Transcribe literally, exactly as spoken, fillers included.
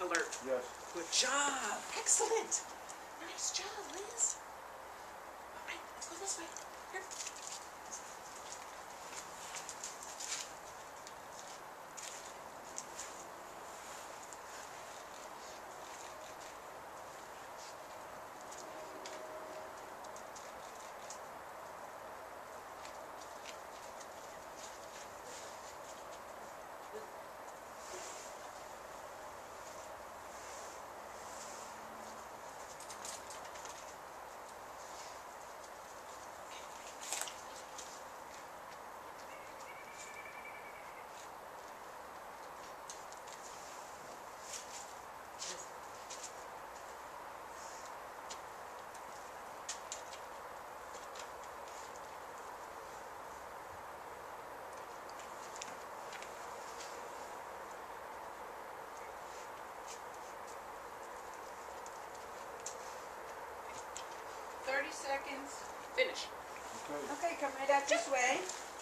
alert. Yes. Good job. Excellent. Nice job, Liz. All right, let's go this way. Here. Thirty seconds. Finish. Okay. Okay, come right out this way.